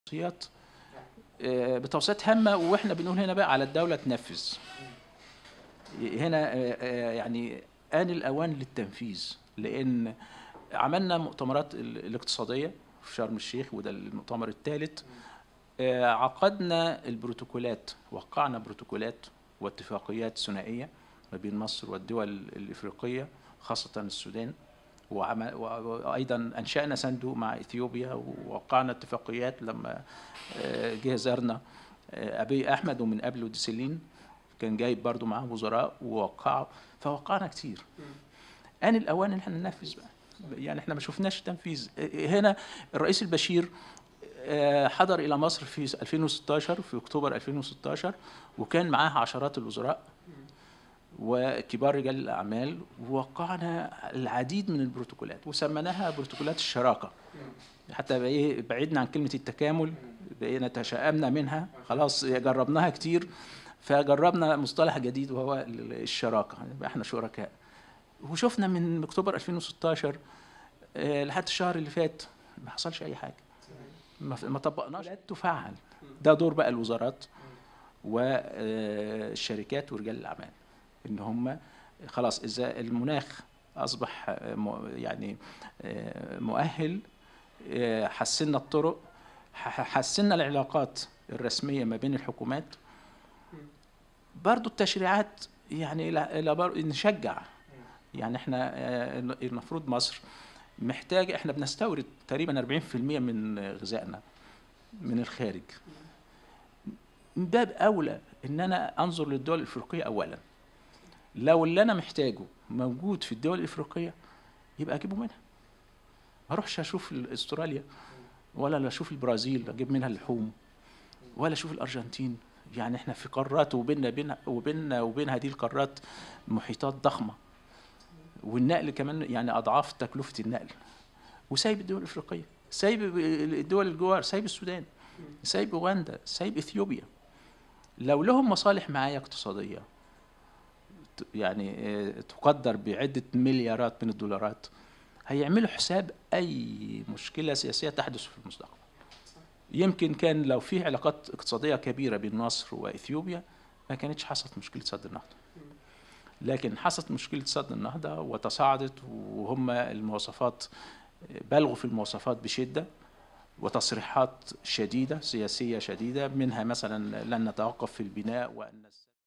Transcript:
توصيات بتوصيات هامة، واحنا بنقول هنا بقى على الدولة تنفذ. هنا يعني آن الأوان للتنفيذ، لأن عملنا مؤتمرات الاقتصادية في شرم الشيخ، وده المؤتمر الثالث. عقدنا البروتوكولات، وقعنا بروتوكولات واتفاقيات ثنائية ما بين مصر والدول الإفريقية خاصة السودان، وأيضا أنشأنا صندوق مع إثيوبيا، ووقعنا اتفاقيات لما جه زارنا أبي أحمد، ومن قبله ديسلين كان جايب برضو معاه وزراء ووقعوا، فوقعنا كتير. آن الأوان إن احنا ننفذ بقى، يعني احنا ما شفناش تنفيذ. هنا الرئيس البشير حضر إلى مصر في 2016 في أكتوبر 2016، وكان معاه عشرات الوزراء وكبار رجال الأعمال، ووقعنا العديد من البروتوكولات وسميناها بروتوكولات الشراكة. حتى بعيدنا عن كلمة التكامل، بقينا تشائمنا منها، خلاص جربناها كتير، فجربنا مصطلح جديد وهو الشراكة، يبقى احنا شركاء. وشفنا من أكتوبر 2016 لحد الشهر اللي فات ما حصلش أي حاجة، ما طبقناش. لا تفعل، ده دور بقى الوزارات والشركات ورجال الأعمال، إن هم خلاص إذا المناخ أصبح يعني مؤهل، حسنا الطرق، حسنا العلاقات الرسمية ما بين الحكومات، برضو التشريعات يعني نشجع. يعني احنا المفروض مصر محتاج، احنا بنستورد تقريبا 40% من غذائنا من الخارج. من باب اولى ان انا انظر للدول الافريقيه اولا، لو اللي انا محتاجه موجود في الدول الافريقيه يبقى اجيبه منها، ما اروحش اشوف استراليا ولا اشوف البرازيل اجيب منها اللحوم، ولا اشوف الارجنتين. يعني احنا في قارات، وبين هذه القارات محيطات ضخمه، والنقل كمان يعني اضعاف تكلفه النقل، وسايب الدول الافريقيه، سايب الدول الجوار، سايب السودان، سايب اوغندا، سايب اثيوبيا. لو لهم مصالح معايا اقتصاديه يعني تقدر بعده مليارات من الدولارات، هيعملوا حساب اي مشكله سياسيه تحدث في المستقبل. يمكن كان لو في علاقات اقتصاديه كبيره بين مصر واثيوبيا ما كانتش حصلت مشكله سد النهضه، لكن حصلت مشكله سد النهضه وتصاعدت، وهم المواصفات بلغوا في المواصفات بشده، وتصريحات شديده سياسيه شديده، منها مثلا لن نتوقف في البناء، وأن